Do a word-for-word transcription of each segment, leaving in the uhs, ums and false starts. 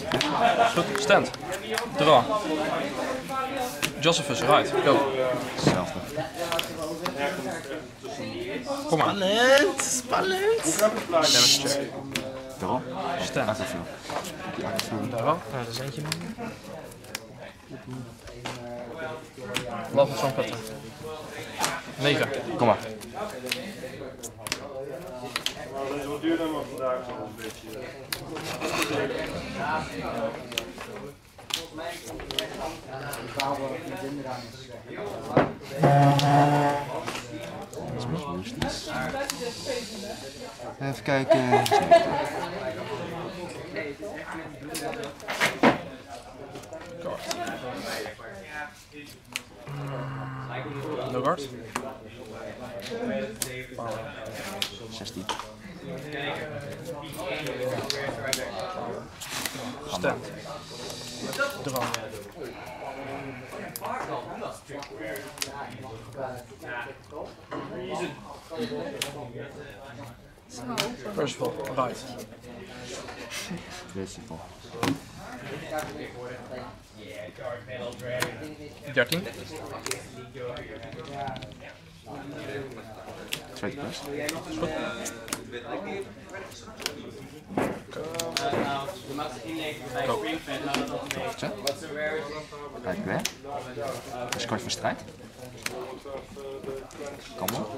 Goed, stand. Draw. Josephus, right, go. Hetzelfde. Kom maar. Spannend, spannend. Damage check. Draw. Stand. Achtervul. Achtervul. Daar wel. Nou, dat is eentje minder. Laat het zo'n petten. negen. Kom maar. Wat duurt dan maar vandaag zo een beetje? Even kijken. No guard. zestien. Stand. Draw. Percival, right. Percival. dertien. Tweede plus. Goed. Go. Zo. Kijk weer. Dus kort voor strijd. Kammel.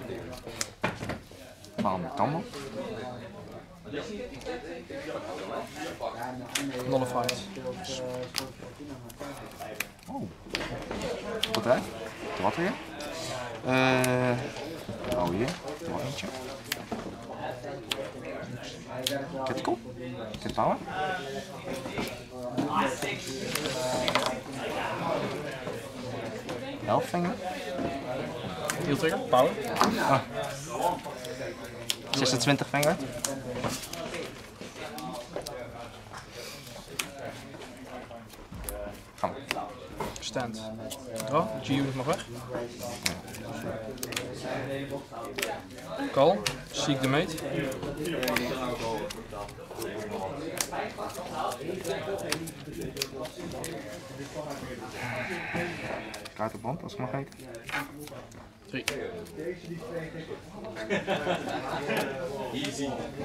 Waarom met kammel? Nullified. Oh. Wat eruit? Wat weer? Uh, oh hier. Nog eentje. Critical. Crit power. Elfvinger. Heel trigger. Power. Ah. zesentwintig vinger. Gaan we. Stand. Draw. G-unit mag weg. Call. Seek the mate. Kaartenband als ik mag weten. drie. Easy.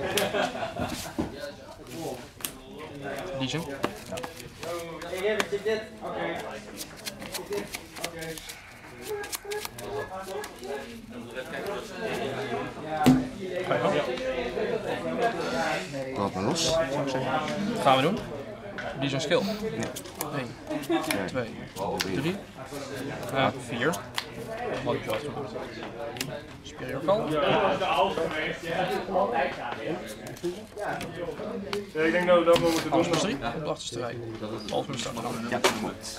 Legion. Ja. Laat maar los, zou ik zeggen. Gaan we doen. Legion skill. Ja. één, twee, drie, uh, vier. Wat ik wel doen. Superior call. Ja, ik denk dat we dat wel moeten Alles doen. plus drie op de achterste rij. Alles plus start. Ja, goed.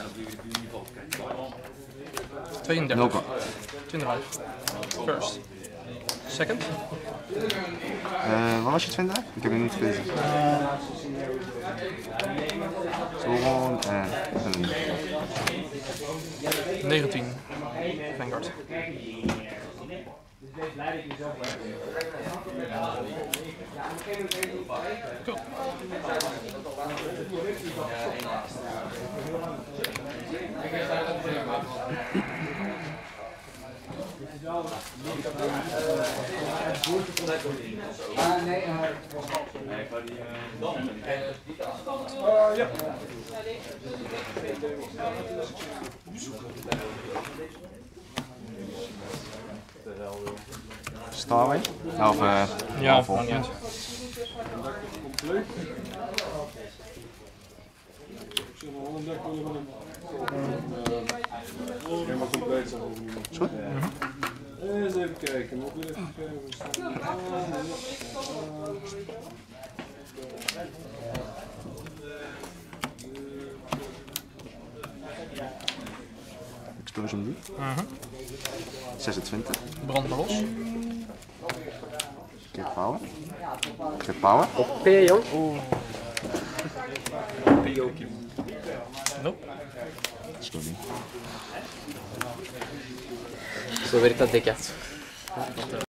tweeëndertig. Nul twintig. First. Second. Uh, wat was je twintig? Ik heb het niet gelezen. Zoron en negentien. Vanguard. Cool. Ah, nee, ja. Starway? Of uh, Ja, of niet uit. Helemaal compleet zijn. Is goed? Eens even kijken. Nog even kijken. Explosion nu. Uh-huh. zesentwintig. Brand maar los. Crit power. Crit power. Op P, jong. Nope. Sorry. Zo werkt dat dik uit.